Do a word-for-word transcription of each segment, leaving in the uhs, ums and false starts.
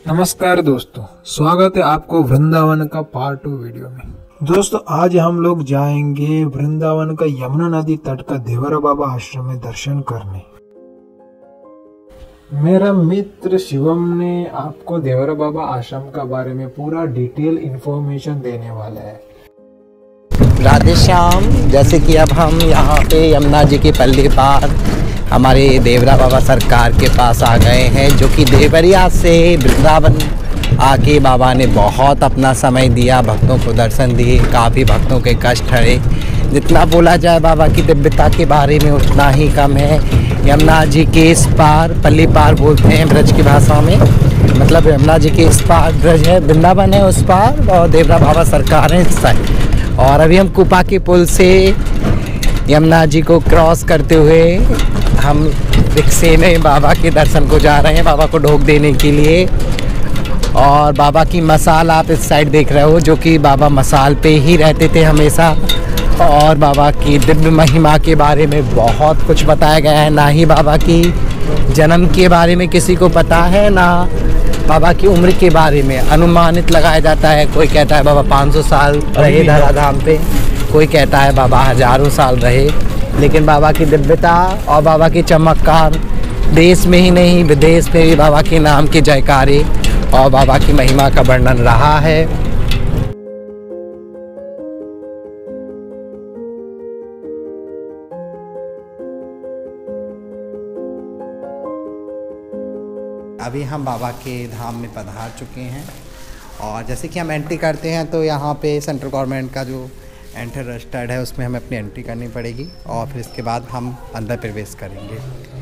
नमस्कार दोस्तों, स्वागत है आपको वृंदावन का पार्ट टू वीडियो में। दोस्तों आज हम लोग जाएंगे वृंदावन का यमुना नदी तट का देवरा बाबा आश्रम में दर्शन करने। मेरा मित्र शिवम ने आपको देवरा बाबा आश्रम का बारे में पूरा डिटेल इंफॉर्मेशन देने वाला है। राधे श्याम। जैसे कि अब हम यहाँ पे यमुना जी के पल्ली पार हमारे देवरा बाबा सरकार के पास आ गए हैं, जो कि देवरिया से वृंदावन आके बाबा ने बहुत अपना समय दिया, भक्तों को दर्शन दिए, काफ़ी भक्तों के कष्ट हरे। जितना बोला जाए बाबा की दिव्यता के बारे में उतना ही कम है। यमुना जी के इस पार, पल्ली पार बोलते हैं ब्रज की भाषा में, मतलब यमुना जी के इस पार ब्रज है, वृंदावन है उस पार, और देवरा बाबा सरकार है इस साइड। और अभी हम कुपा के पुल से यमुना जी को क्रॉस करते हुए हम रिक्शे में बाबा के दर्शन को जा रहे हैं, बाबा को ढोक देने के लिए। और बाबा की मसाल आप इस साइड देख रहे हो, जो कि बाबा मसाल पे ही रहते थे हमेशा। और बाबा की दिव्य महिमा के बारे में बहुत कुछ बताया गया है। ना ही बाबा की जन्म के बारे में किसी को पता है, ना बाबा की उम्र के बारे में अनुमानित लगाया जाता है। कोई कहता है बाबा पाँच सौ साल रहे धराधाम पे, कोई कहता है बाबा हजारों साल रहे। लेकिन बाबा की दिव्यता और बाबा की चमत्कार देश में ही नहीं विदेश में भी बाबा के नाम के जयकारे और बाबा की महिमा का वर्णन रहा है। अभी हम बाबा के धाम में पधार चुके हैं, और जैसे कि हम एंट्री करते हैं तो यहाँ पे सेंट्रल गवर्नमेंट का जो एंटर रजिस्टर्ड है उसमें हमें अपनी एंट्री करनी पड़ेगी, और फिर इसके बाद हम अंदर प्रवेश करेंगे।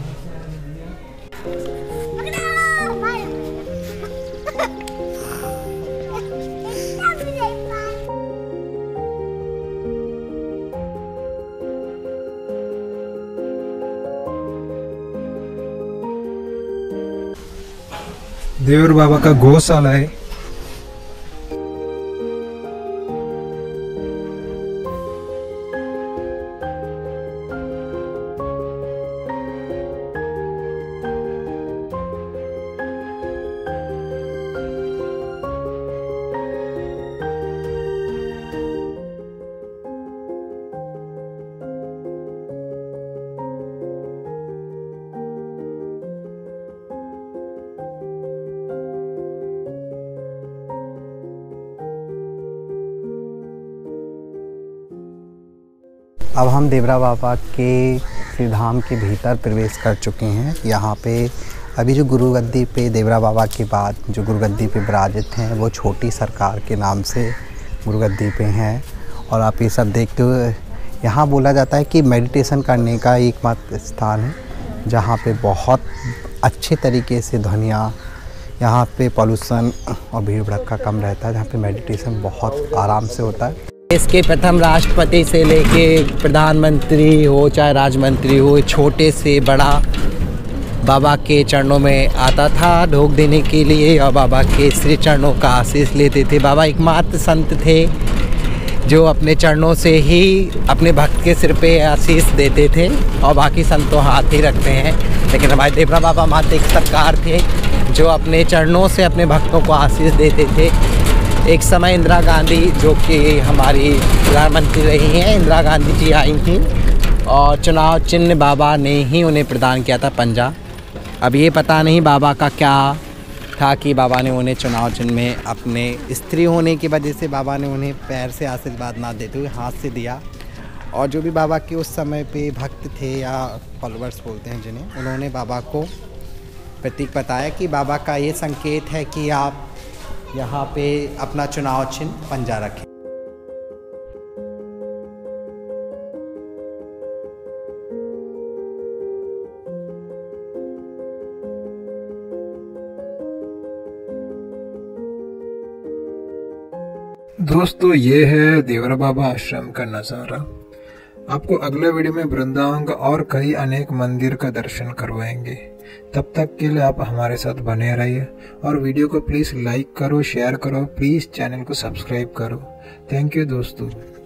देवर बाबा का गौशाला है। अब हम देवरा बाबा के श्री धाम के भीतर प्रवेश कर चुके हैं। यहाँ पे अभी जो गुरु गद्दी पे देवरा बाबा के बाद जो गुरु गद्दी पे विराजित हैं वो छोटी सरकार के नाम से गुरु गद्दी पे हैं। और आप ये सब देखते हुए, यहाँ बोला जाता है कि मेडिटेशन करने का एकमात्र स्थान है जहाँ पे बहुत अच्छे तरीके से ध्वनियाँ, यहाँ पे पॉल्यूशन और भीड़ भड़क्का कम रहता है, जहाँ पे मेडिटेशन बहुत आराम से होता है। इसके प्रथम राष्ट्रपति से लेके प्रधानमंत्री हो चाहे राजमंत्री हो, छोटे से बड़ा बाबा के चरणों में आता था ढोक देने के लिए, और बाबा के श्री चरणों का आशीष लेते थे। बाबा एकमात्र संत थे जो अपने चरणों से ही अपने भक्त के सिर पे आशीष देते थे, और बाकी संत तो हाथ ही रखते हैं। लेकिन हमारे देवरा बाबा माते एक सरकार थे जो अपने चरणों से अपने भक्तों को आशीष देते थे। एक समय इंदिरा गांधी, जो कि हमारी प्रधानमंत्री रही हैं, इंदिरा गांधी जी आई थी और चुनाव चिन्ह बाबा ने ही उन्हें प्रदान किया था, पंजा। अब ये पता नहीं बाबा का क्या था कि बाबा ने उन्हें चुनाव चिन्ह में अपने स्त्री होने की वजह से बाबा ने उन्हें पैर से आशीर्वाद ना देते हुए हाथ से दिया। और जो भी बाबा के उस समय पे भक्त थे या फॉलोअर्स बोलते हैं जिन्हें, उन्होंने बाबा को प्रतीक बताया कि बाबा का ये संकेत है कि आप यहाँ पे अपना चुनाव चिन्ह पंजा रखें। दोस्तों ये है देवरा बाबा आश्रम का नजारा। आपको अगले वीडियो में वृंदावन का और कई अनेक मंदिर का दर्शन करवाएंगे। तब तक के लिए आप हमारे साथ बने रहिए, और वीडियो को प्लीज लाइक करो, शेयर करो, प्लीज चैनल को सब्सक्राइब करो। थैंक यू दोस्तों।